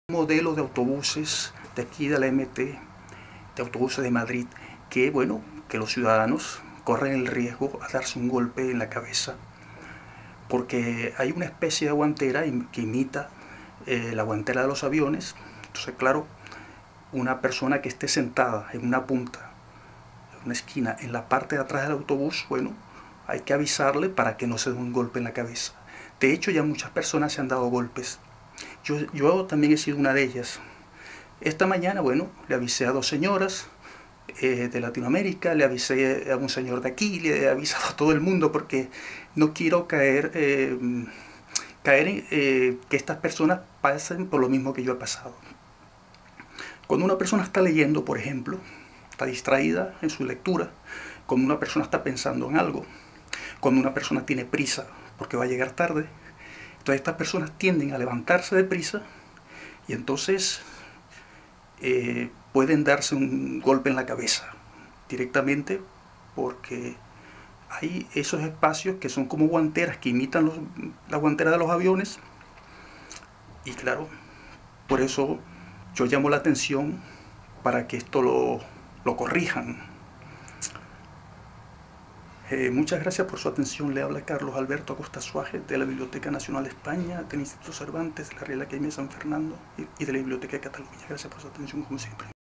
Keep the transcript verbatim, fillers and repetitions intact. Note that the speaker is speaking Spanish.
Modelo de autobuses de aquí de la M T, de autobuses de Madrid, que bueno, que los ciudadanos corren el riesgo a darse un golpe en la cabeza, porque hay una especie de guantera que imita eh, la guantera de los aviones. Entonces, claro, una persona que esté sentada en una punta, en una esquina, en la parte de atrás del autobús, bueno, hay que avisarle para que no se dé un golpe en la cabeza. De hecho, ya muchas personas se han dado golpes. Yo, yo también he sido una de ellas. Esta mañana, bueno, le avisé a dos señoras eh, de Latinoamérica, le avisé a un señor de aquí, le he avisado a todo el mundo porque no quiero caer, eh, caer en eh, que estas personas pasen por lo mismo que yo he pasado. Cuando una persona está leyendo, por ejemplo, está distraída en su lectura, cuando una persona está pensando en algo, cuando una persona tiene prisa porque va a llegar tarde, entonces estas personas tienden a levantarse deprisa y entonces eh, pueden darse un golpe en la cabeza directamente, porque hay esos espacios que son como guanteras que imitan los, la guantera de los aviones, y claro, por eso yo llamo la atención para que esto lo, lo corrijan. Eh, muchas gracias por su atención. Le habla Carlos Alberto Acosta Suárez, de la Biblioteca Nacional de España, del Instituto Cervantes, de la Real Academia de San Fernando y, y de la Biblioteca de Cataluña. Gracias por su atención, como siempre.